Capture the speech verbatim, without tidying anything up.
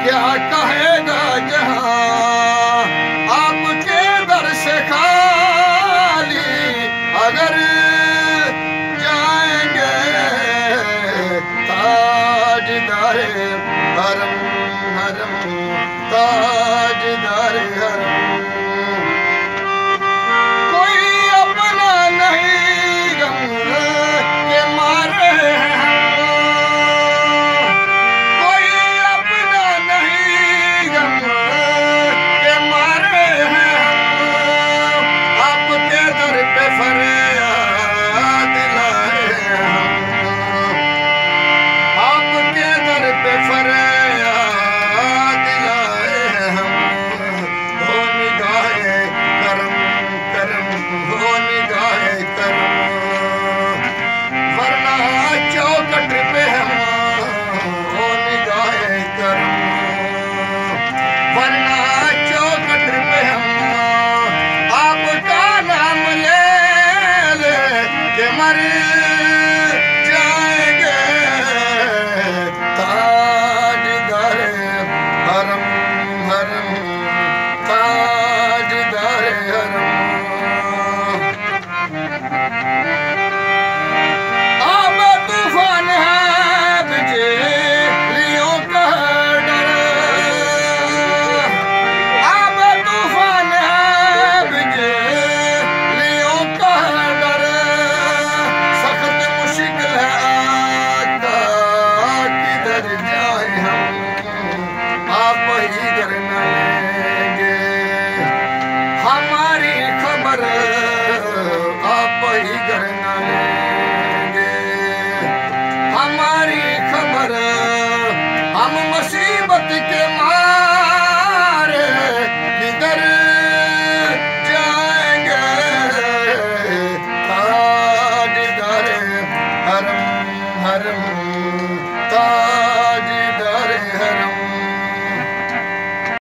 کیا کہے گا جہاں آپ کے در سے خالی اگر جائیں گے تاجدار حرم حرم تاجدار حرم کوئی اپنا نہیں غم کے مارے ہیں کوئی اپنا نہیں غم کے مارے ہیں آپ کے در پہ فریاد لائے ہم آپ کے در پہ فریاد لائے ہم ہو نگاہ کرم کرم ہو نگاہ کرم ورنہ چوکٹ پہ ہم ہو نگاہ کرم ورنہ چوکٹ پہ ہم آپ کا نام لے لے کہ مر جائیں گے تاجدار حرم حرم تاجدار حرم آب طوفان ہے بجلیوں کا ڈر آب طوفان ہے بجلیوں کا ڈر سخت مشکل ہے آقا کدھر جائیں ہم آپ ہی گر نہ لیں گے ہماری خبر آپ ہی گر نہ لیں گے ہماری خبر ہم مصیبت کے مارے کدھر جائیں گے تاجدار حرم حرم تاج